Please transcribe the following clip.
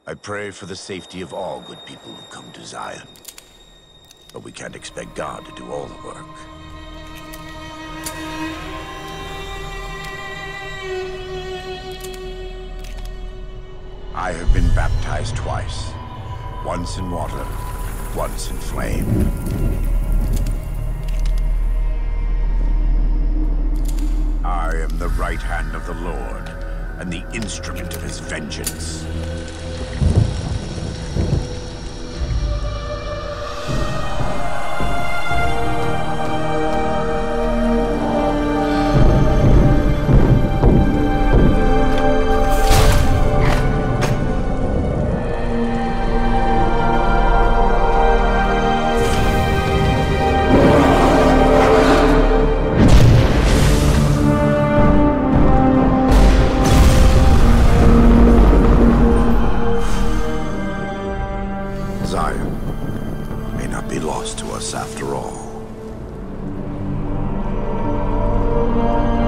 I pray for the safety of all good people who come to Zion. But we can't expect God to do all the work. I have been baptized twice. Once in water, once in flame. I am the right hand of the Lord, and the instrument of his vengeance. Zion may not be lost to us after all.